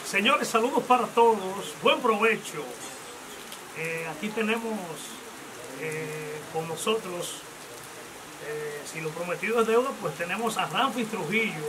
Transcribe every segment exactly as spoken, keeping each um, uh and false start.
Señores, saludos para todos, buen provecho. Eh, aquí tenemos eh, con nosotros, eh, si lo prometido es deuda, pues tenemos a Ramfis Trujillo,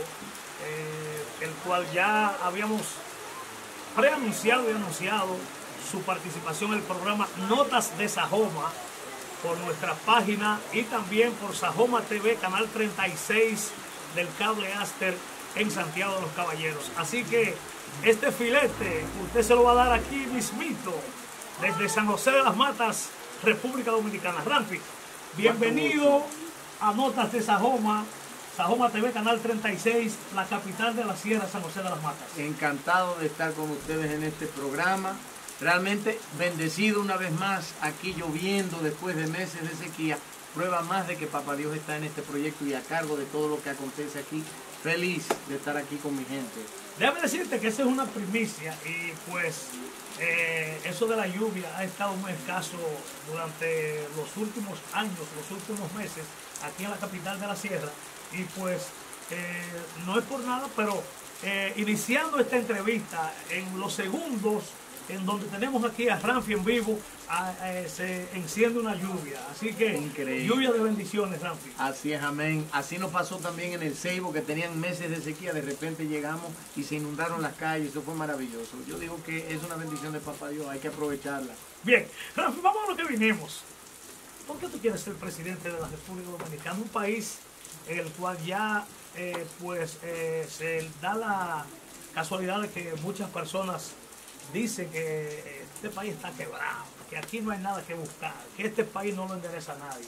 eh, el cual ya habíamos preanunciado y anunciado su participación en el programa Notas de Sajoma por nuestra página y también por Sajoma T V, canal treinta y seis del cable Aster en Santiago de los Caballeros. Así que este filete usted se lo va a dar aquí mismito, desde San José de las Matas, República Dominicana. Ramfis, bienvenido a Notas de Sajoma, Sajoma T V, canal treinta y seis, la capital de la Sierra, San José de las Matas. Encantado de estar con ustedes en este programa. Realmente bendecido una vez más, aquí lloviendo después de meses de sequía. Prueba más de que Papá Dios está en este proyecto y a cargo de todo lo que acontece aquí. Feliz de estar aquí con mi gente. Déjame decirte que esa es una primicia y pues eh, eso de la lluvia ha estado muy escaso durante los últimos años, los últimos meses aquí en la capital de la Sierra. Y pues eh, no es por nada, pero eh, iniciando esta entrevista en los segundos en donde tenemos aquí a Ramfis en vivo, a, a, se enciende una lluvia. Así que, increíble. Lluvia de bendiciones, Ramfis. Así es, amén. Así nos pasó también en el Ceibo, que tenían meses de sequía. De repente llegamos y se inundaron las calles. Eso fue maravilloso. Yo digo que es una bendición de Papá Dios. Hay que aprovecharla. Bien, Ramfis, vamos a lo que vinimos. ¿Por qué tú quieres ser presidente de la República Dominicana? Un país en el cual ya eh, pues eh, se da la casualidad de que muchas personas dice que este país está quebrado, que aquí no hay nada que buscar, que este país no lo endereza a nadie.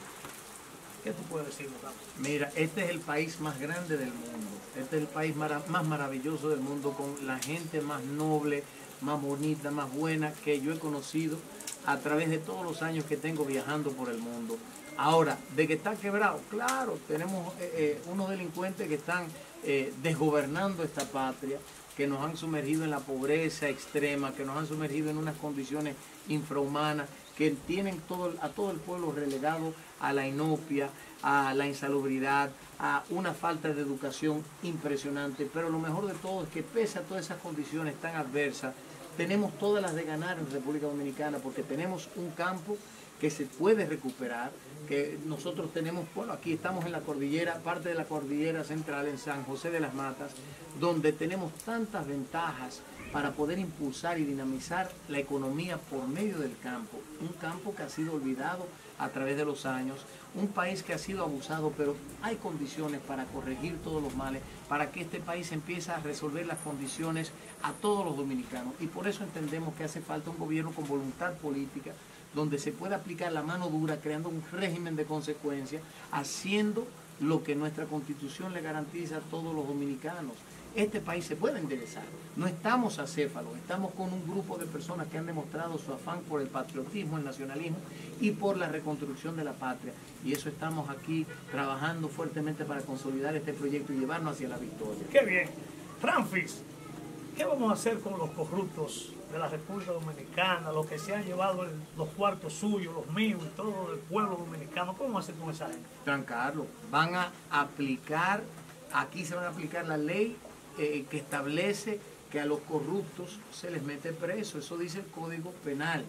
¿Qué tú puedes decir, Ramfis? Mira, este es el país más grande del mundo. Este es el país mara más maravilloso del mundo, con la gente más noble, más bonita, más buena que yo he conocido a través de todos los años que tengo viajando por el mundo. Ahora, de que está quebrado, claro, tenemos eh, eh, unos delincuentes que están eh, desgobernando esta patria, que nos han sumergido en la pobreza extrema, que nos han sumergido en unas condiciones infrahumanas, que tienen todo, a todo el pueblo relegado a la inopia, a la insalubridad, a una falta de educación impresionante. Pero lo mejor de todo es que pese a todas esas condiciones tan adversas, tenemos todas las de ganar en República Dominicana, porque tenemos un campo que se puede recuperar, que nosotros tenemos, bueno, aquí estamos en la cordillera, parte de la cordillera central, en San José de las Matas, donde tenemos tantas ventajas para poder impulsar y dinamizar la economía por medio del campo. Un campo que ha sido olvidado a través de los años, un país que ha sido abusado, pero hay condiciones para corregir todos los males, para que este país empiece a resolver las condiciones a todos los dominicanos. Y por eso entendemos que hace falta un gobierno con voluntad política, donde se pueda aplicar la mano dura, creando un régimen de consecuencias, haciendo lo que nuestra Constitución le garantiza a todos los dominicanos. Este país se puede enderezar. No estamos acéfalos, estamos con un grupo de personas que han demostrado su afán por el patriotismo, el nacionalismo y por la reconstrucción de la patria. Y eso estamos aquí trabajando fuertemente para consolidar este proyecto y llevarnos hacia la victoria. ¡Qué bien! Ramfis, ¿qué vamos a hacer con los corruptos de la República Dominicana, los que se han llevado el, los cuartos suyos, los míos y todo el pueblo dominicano? ¿Cómo vamos a hacer con esa gente? Trancarlo. Van a aplicar, aquí se van a aplicar la ley eh, que establece que a los corruptos se les mete preso. Eso dice el Código Penal.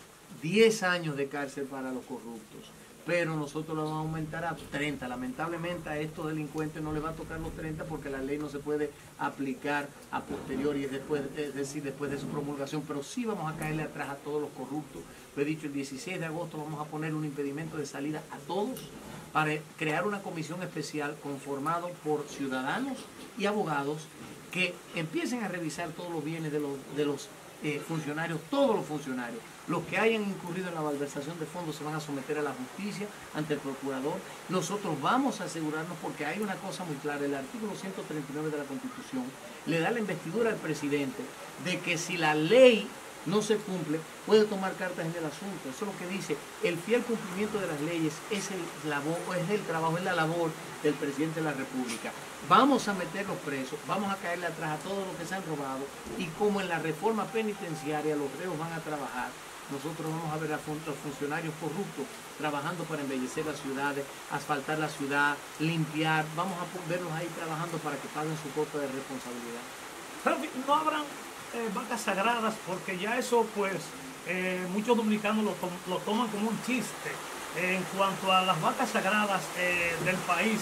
diez años de cárcel para los corruptos. Pero nosotros lo vamos a aumentar a treinta. Lamentablemente a estos delincuentes no les va a tocar los treinta porque la ley no se puede aplicar a posteriori, es, después, es decir, después de su promulgación, pero sí vamos a caerle atrás a todos los corruptos. Lo he dicho, el dieciséis de agosto vamos a poner un impedimento de salida a todos para crear una comisión especial conformada por ciudadanos y abogados que empiecen a revisar todos los bienes de los, de los eh, funcionarios, todos los funcionarios. Los que hayan incurrido en la malversación de fondos se van a someter a la justicia ante el procurador. Nosotros vamos a asegurarnos, porque hay una cosa muy clara, el artículo ciento treinta y nueve de la Constitución le da la investidura al presidente de que si la ley no se cumple, puede tomar cartas en el asunto. Eso es lo que dice, el fiel cumplimiento de las leyes es el, labor, es el trabajo, es la labor del presidente de la República. Vamos a meterlos presos, vamos a caerle atrás a todos los que se han robado, y como en la reforma penitenciaria los reos van a trabajar, nosotros vamos a ver a los funcionarios corruptos trabajando para embellecer las ciudades, asfaltar la ciudad, limpiar. Vamos a verlos ahí trabajando para que paguen su cuota de responsabilidad. No habrán eh, vacas sagradas, porque ya eso pues eh, muchos dominicanos lo, to lo, toman como un chiste. En cuanto a las vacas sagradas eh, del país,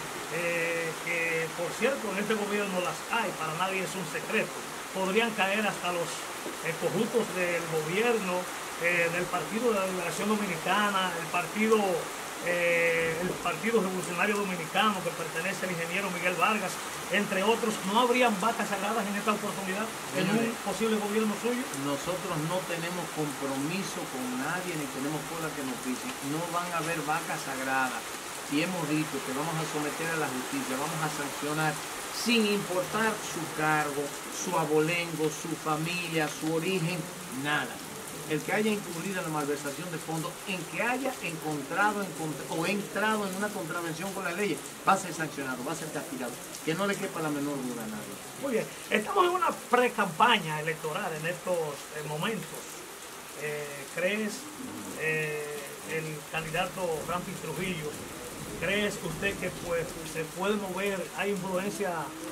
eh, que por cierto en este gobierno las hay, para nadie es un secreto, podrían caer hasta los eh, corruptos del gobierno, eh, del Partido de la Liberación Dominicana, el partido, eh, el Partido Revolucionario Dominicano que pertenece al ingeniero Miguel Vargas, entre otros. ¿No habrían vacas sagradas en esta oportunidad en un posible gobierno suyo? Nosotros no tenemos compromiso con nadie ni tenemos cola que nos pise. No van a haber vacas sagradas. Y hemos dicho que vamos a someter a la justicia, vamos a sancionar sin importar su cargo, su abolengo, su familia, su origen, nada. El que haya incurrido en la malversación de fondos, en que haya encontrado en, o entrado en una contravención con la ley, va a ser sancionado, va a ser castigado. Que no le quepa la menor duda a nadie. Muy bien, estamos en una pre-campaña electoral en estos eh, momentos. Eh, ¿Crees eh, el candidato Ramfis Trujillo, crees usted que pues se puede mover, hay influencia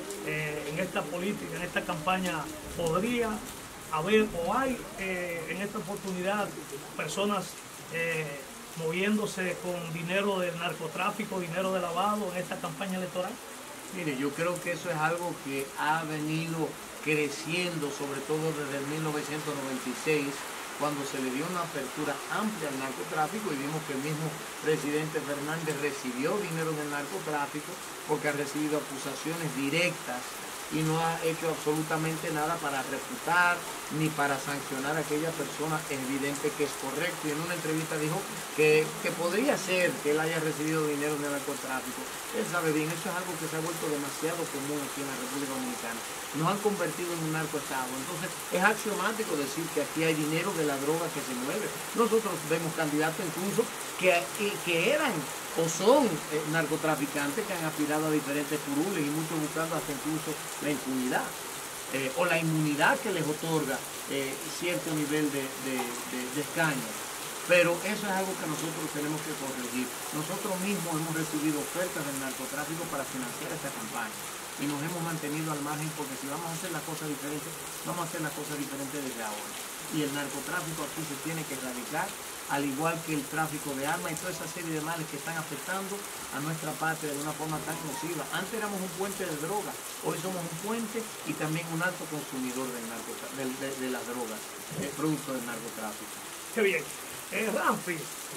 eh, en esta política, en esta campaña? ¿Podría haber o hay eh, en esta oportunidad personas eh, moviéndose con dinero del narcotráfico, dinero de lavado en esta campaña electoral? Mire, yo creo que eso es algo que ha venido creciendo, sobre todo desde el mil novecientos noventa y seis, cuando se le dio una apertura amplia al narcotráfico, y vimos que el mismo presidente Fernández recibió dinero del narcotráfico porque ha recibido acusaciones directas y no ha hecho absolutamente nada para refutar ni para sancionar a aquella persona. Es evidente que es correcto, y en una entrevista dijo que, que podría ser que él haya recibido dinero del narcotráfico. Él sabe bien, eso es algo que se ha vuelto demasiado común aquí en la República Dominicana. Nos han convertido en un narcoestado. Entonces es axiomático decir que aquí hay dinero de la droga que se mueve. Nosotros vemos candidatos incluso que, que eran o son eh, narcotraficantes que han aspirado a diferentes curules, y muchos buscando hasta incluso la impunidad eh, o la inmunidad que les otorga eh, cierto nivel de, de, de, de escaño. Pero eso es algo que nosotros tenemos que corregir. Nosotros mismos hemos recibido ofertas del narcotráfico para financiar esta campaña y nos hemos mantenido al margen, porque si vamos a hacer las cosas diferentes, vamos a hacer las cosas diferentes desde ahora. Y el narcotráfico aquí se tiene que erradicar, al igual que el tráfico de armas y toda esa serie de males que están afectando a nuestra patria de una forma tan nociva. Antes éramos un puente de drogas, hoy somos un puente y también un alto consumidor del de, de, de las drogas, el producto del narcotráfico. Qué bien. Eh, Ramfis,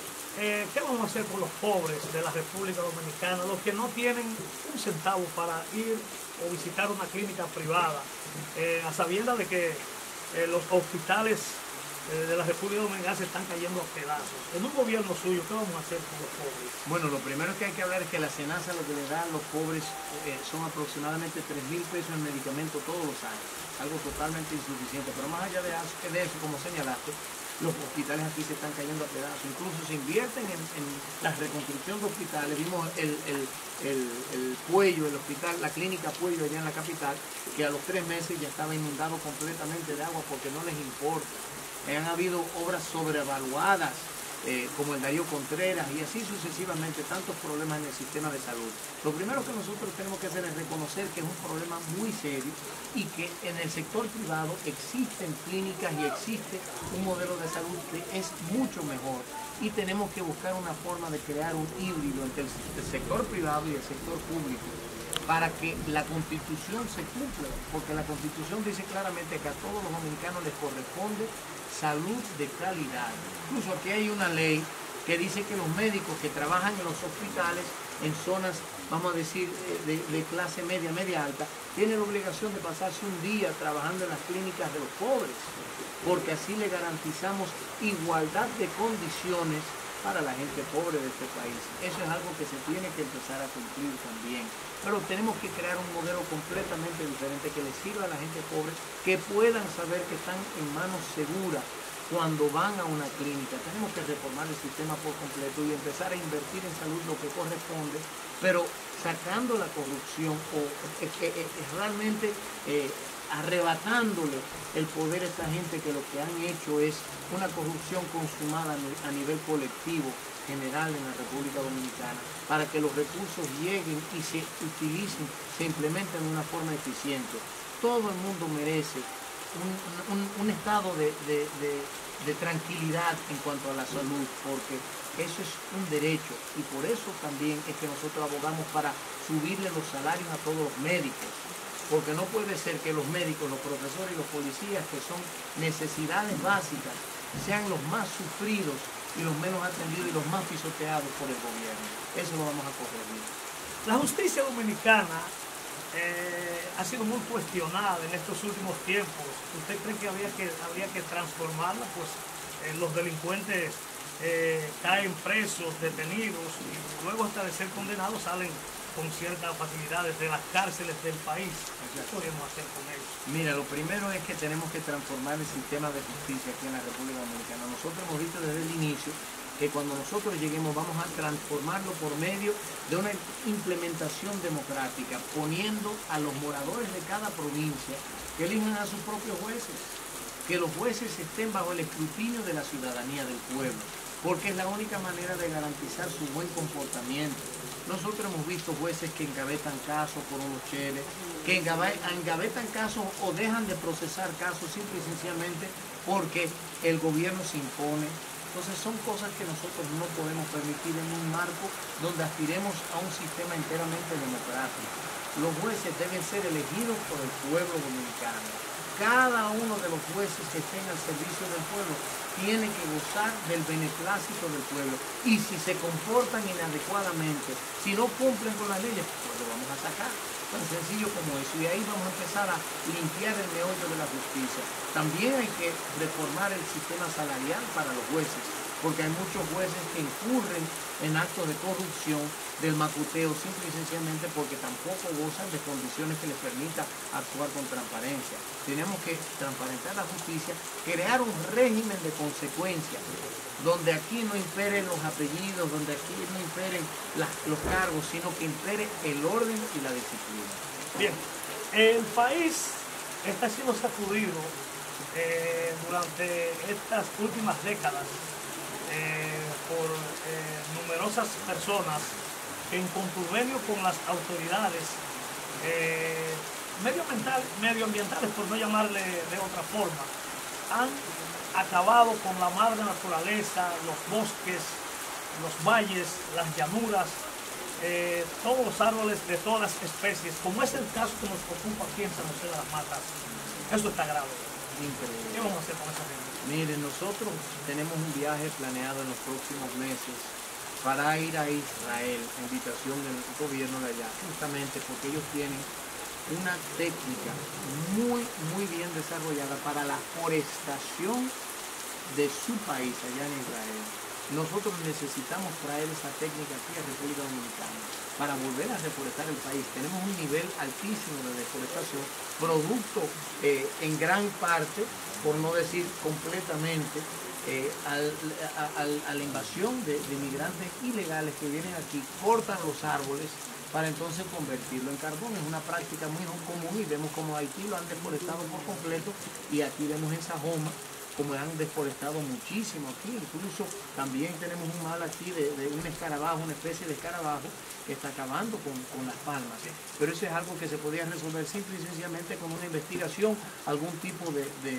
eh, ¿qué vamos a hacer con los pobres de la República Dominicana, los que no tienen un centavo para ir o visitar una clínica privada, eh, a sabiendas de que eh, los hospitales eh, de la República Dominicana se están cayendo a pedazos? En un gobierno suyo, ¿qué vamos a hacer con los pobres? Bueno, lo primero que hay que hablar es que la SENASA lo que le da a los pobres eh, son aproximadamente tres mil pesos en medicamentos todos los años, algo totalmente insuficiente. Pero más allá de eso, de eso como señalaste, los hospitales aquí se están cayendo a pedazos. Incluso se invierten en, en la reconstrucción de hospitales. Vimos el, el, el, el Puello, el hospital, la clínica Puello allá en la capital, que a los tres meses ya estaba inundado completamente de agua porque no les importa. Han habido obras sobrevaluadas, eh, como el Darío Contreras, y así sucesivamente, tantos problemas en el sistema de salud. Lo primero que nosotros tenemos que hacer es reconocer que es un problema muy serio y que en el sector privado existen clínicas y existe un modelo de salud que es mucho mejor, y tenemos que buscar una forma de crear un híbrido entre el, el sector privado y el sector público para que la Constitución se cumpla, porque la Constitución dice claramente que a todos los dominicanos les corresponde salud de calidad. Incluso aquí hay una ley que dice que los médicos que trabajan en los hospitales en zonas, vamos a decir, de, de clase media, media alta, tienen la obligación de pasarse un día trabajando en las clínicas de los pobres, porque así le garantizamos igualdad de condiciones para la gente pobre de este país. Eso es algo que se tiene que empezar a cumplir también. Pero tenemos que crear un modelo completamente diferente que les sirva a la gente pobre, que puedan saber que están en manos seguras cuando van a una clínica. Tenemos que reformar el sistema por completo y empezar a invertir en salud lo que corresponde, pero sacando la corrupción o eh, eh, eh, realmente eh, arrebatándole el poder a esta gente que lo que han hecho es una corrupción consumada a nivel colectivo general en la República Dominicana, para que los recursos lleguen y se utilicen, se implementen de una forma eficiente. Todo el mundo merece un, un, un estado de, de, de, de tranquilidad en cuanto a la salud, porque eso es un derecho y por eso también es que nosotros abogamos para subirle los salarios a todos los médicos, porque no puede ser que los médicos, los profesores y los policías, que son necesidades básicas, sean los más sufridos y los menos atendidos y los más pisoteados por el gobierno. Eso lo vamos a corregir. La justicia dominicana eh, ha sido muy cuestionada en estos últimos tiempos. ¿Usted cree que habría que, habría que transformarla? Pues eh, los delincuentes eh, caen presos, detenidos y luego hasta de ser condenados salen con ciertas facilidades de las cárceles del país. ¿Qué podemos hacer con ellos? Mira, lo primero es que tenemos que transformar el sistema de justicia aquí en la República Dominicana. Nosotros hemos visto desde el inicio que cuando nosotros lleguemos vamos a transformarlo por medio de una implementación democrática, poniendo a los moradores de cada provincia que elijan a sus propios jueces, que los jueces estén bajo el escrutinio de la ciudadanía, del pueblo, porque es la única manera de garantizar su buen comportamiento. Nosotros hemos visto jueces que engavetan casos por unos cheles, que engavetan casos o dejan de procesar casos simple y sencillamente porque el gobierno se impone. Entonces son cosas que nosotros no podemos permitir en un marco donde aspiremos a un sistema enteramente democrático. Los jueces deben ser elegidos por el pueblo dominicano. Cada uno de los jueces que estén al servicio del pueblo tiene que gozar del beneplácito del pueblo. Y si se comportan inadecuadamente, si no cumplen con las leyes, pues lo vamos a sacar. Tan sencillo como eso. Y ahí vamos a empezar a limpiar el meollo de la justicia. También hay que reformar el sistema salarial para los jueces, porque hay muchos jueces que incurren en actos de corrupción, del macuteo, simple y sencillamente porque tampoco gozan de condiciones que les permitan actuar con transparencia. Tenemos que transparentar la justicia, crear un régimen de consecuencias, donde aquí no imperen los apellidos, donde aquí no imperen las, los cargos, sino que impere el orden y la disciplina. Bien, el país está siendo sacudido eh, durante estas últimas décadas eh, por eh, numerosas personas que en contubernio con las autoridades eh, medioambiental, medioambientales, por no llamarle de otra forma, han acabado con la madre naturaleza, los bosques, los valles, las llanuras, eh, todos los árboles de todas las especies, como es el caso que nos ocupa aquí en San José de las Matas. Eso está grave. Increíble. ¿Qué vamos a hacer con esa gente? Miren, nosotros tenemos un viaje planeado en los próximos meses para ir a Israel, a invitación del gobierno de allá, justamente porque ellos tienen una técnica muy, muy bien desarrollada para la forestación de su país allá en Israel. Nosotros necesitamos traer esa técnica aquí a República Dominicana para volver a reforestar el país. Tenemos un nivel altísimo de deforestación, producto eh, en gran parte, por no decir completamente, Eh, al, a, a, a la invasión de, de migrantes ilegales que vienen aquí, cortan los árboles para entonces convertirlo en carbón. Es una práctica muy común y vemos como Haití lo han deforestado por completo y aquí vemos en Sajoma como han deforestado muchísimo aquí. Incluso también tenemos un mal aquí de, de un escarabajo, una especie de escarabajo que está acabando con, con las palmas. Pero eso es algo que se podría resolver simple y sencillamente con una investigación, algún tipo de, de,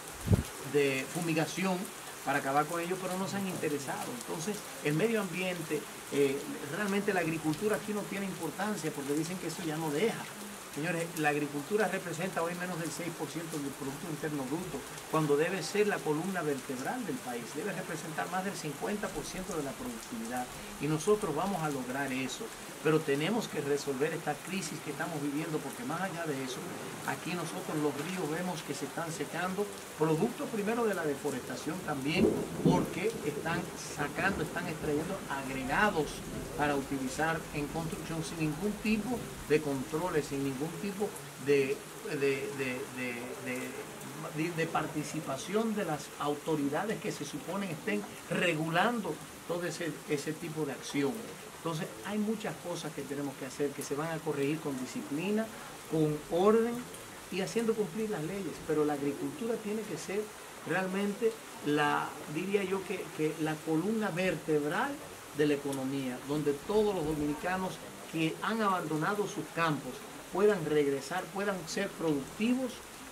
de fumigación para acabar con ellos, pero no se han interesado. Entonces, el medio ambiente, eh, realmente la agricultura aquí no tiene importancia porque dicen que eso ya no deja. Señores, la agricultura representa hoy menos del seis por ciento del Producto Interno Bruto, cuando debe ser la columna vertebral del país, debe representar más del cincuenta por ciento de la productividad. Y nosotros vamos a lograr eso, pero tenemos que resolver esta crisis que estamos viviendo, porque más allá de eso, aquí nosotros los ríos vemos que se están secando, producto primero de la deforestación también, porque están sacando, están extrayendo agregados para utilizar en construcción sin ningún tipo de controles, sin ningún tipo de, de, de, de, de, de participación de las autoridades que se suponen estén regulando todo ese, ese tipo de acción. Entonces hay muchas cosas que tenemos que hacer que se van a corregir con disciplina, con orden y haciendo cumplir las leyes, pero la agricultura tiene que ser realmente la, diría yo que, que la columna vertebral de la economía, donde todos los dominicanos que han abandonado sus campos puedan regresar, puedan ser productivos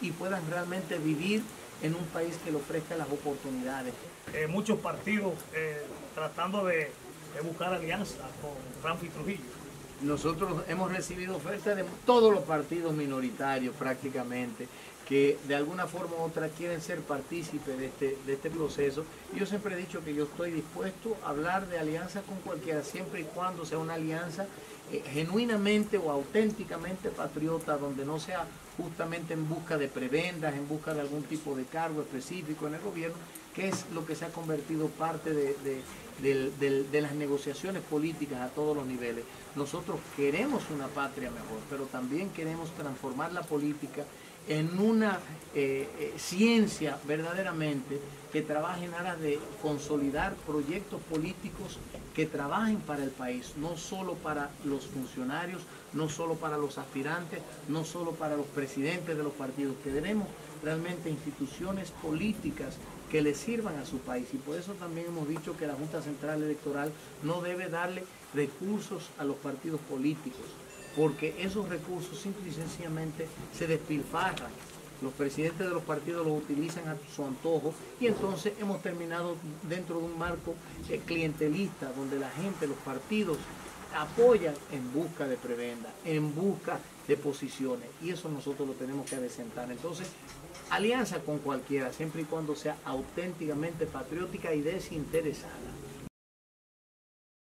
y puedan realmente vivir en un país que le ofrezca las oportunidades. Eh, muchos partidos eh, tratando de, de buscar alianza con Ramfi Trujillo. Nosotros hemos recibido ofertas de todos los partidos minoritarios prácticamente, que de alguna forma u otra quieren ser partícipes de este, de este proceso. Yo siempre he dicho que yo estoy dispuesto a hablar de alianza con cualquiera, siempre y cuando sea una alianza eh, genuinamente o auténticamente patriota, donde no sea justamente en busca de prebendas, en busca de algún tipo de cargo específico en el gobierno, que es lo que se ha convertido parte de, de, de, de, de las negociaciones políticas a todos los niveles. Nosotros queremos una patria mejor, pero también queremos transformar la política en una eh, eh, ciencia verdaderamente que trabaje en aras de consolidar proyectos políticos que trabajen para el país, no solo para los funcionarios, no solo para los aspirantes, no solo para los presidentes de los partidos. Queremos realmente instituciones políticas que le sirvan a su país, y por eso también hemos dicho que la Junta Central Electoral no debe darle recursos a los partidos políticos, porque esos recursos simple y sencillamente se despilfarran. Los presidentes de los partidos los utilizan a su antojo y entonces hemos terminado dentro de un marco eh, clientelista, donde la gente, los partidos, apoyan en busca de prebenda, en busca de posiciones, y eso nosotros lo tenemos que adecentar. Entonces, alianza con cualquiera, siempre y cuando sea auténticamente patriótica y desinteresada.